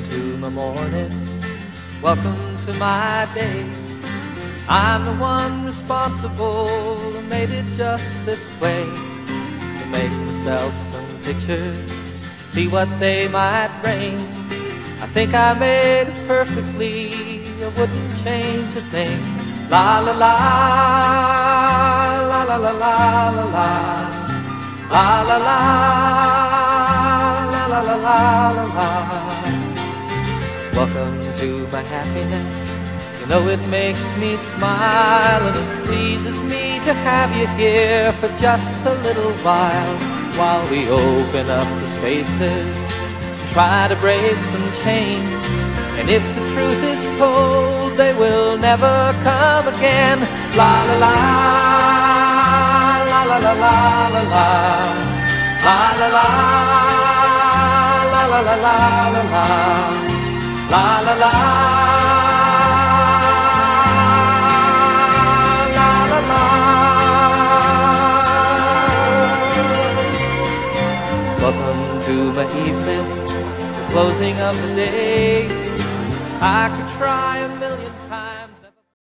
to my morning. Welcome to my day. I'm the one responsible who made it just this way. To make myself some pictures, see what they might bring. I think I made it perfectly, I wouldn't change a thing. La la la, la la la la la la, la la la, la la la la la la. Welcome to my happiness. You know it makes me smile, and it pleases me to have you here for just a little while we open up the spaces, try to break some chains. And if the truth is told, they will never come again. La la la, la la la la la la, la la la, la la la la la la, la la la, la la la. Welcome to my evening, the closing of the day. I could try a million times.